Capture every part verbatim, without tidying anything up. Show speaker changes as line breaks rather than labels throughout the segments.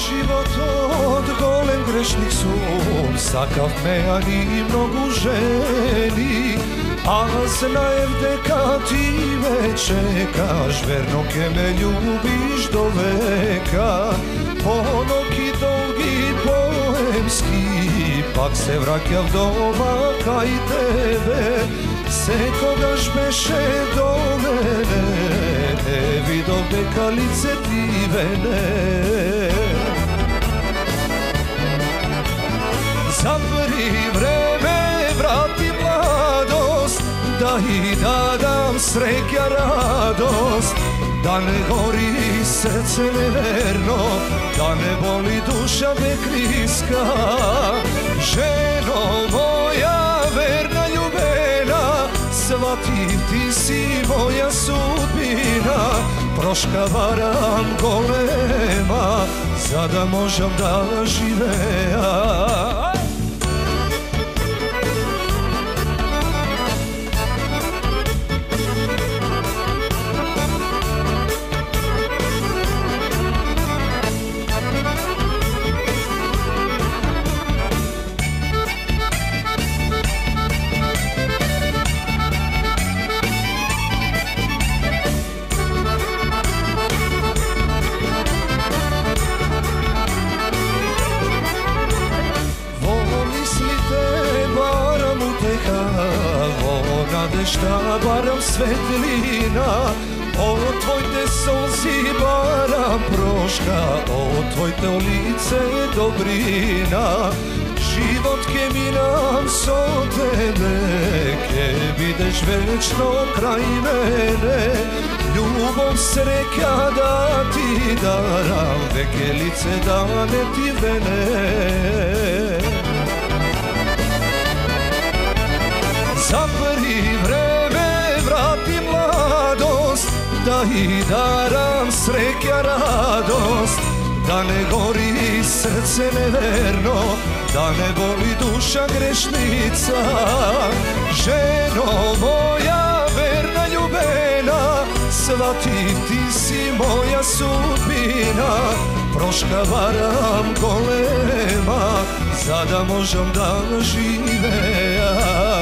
život od golem grešnih sum, sakav me ani mnogu ženi, a znajem deka ti me čekaš, verno ke me ljubiš do veka. Ponoki dolgi poemski, pak se vraćav doma kaj tebe, se kogaš beše do mene, ne vido deka lice divene. Zapri vreme, vrati mladost, da i dadam sreća radost, da ne gori srce neverno, da ne boli duša bekriska. Ženo moja verna ljubena, shvatim ti si moja sudbina, proška varam golema, zada možem da živeja. Šta baram svetlina, od tvojte solzi baram proška, od tvojte lice dobrina. Život ke mi nam so tebe, ke bideš večno kraj mene, ljubov sreća da ti daram, veke lice da ne ti vene. Zapri vreme, vrati mladost, da i daram sreća radost, da ne gori srce neverno, da ne boli duša grešnica. Ženo moja verna ljubena, shvatim ti si moja sudbina, proška varam golema, zada možem da živeja.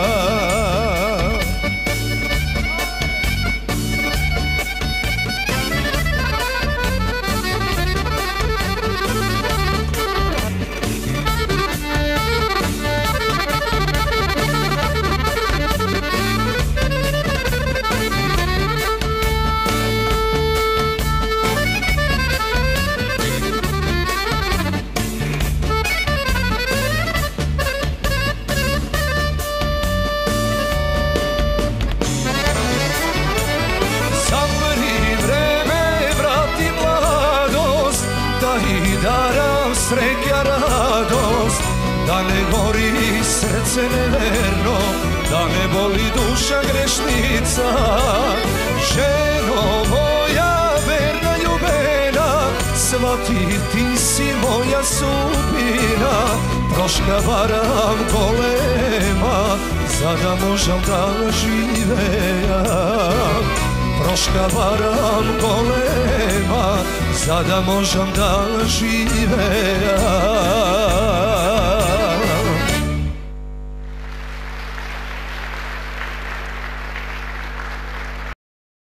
Daram sreća radost, da ne gori srce neverno, da ne boli duša grešnica. Ženo moja verna ljubena, shvati ti si moja sudbina, proška varam golema, zada možem da živeja. Proška varam golema, zada možem da živeja.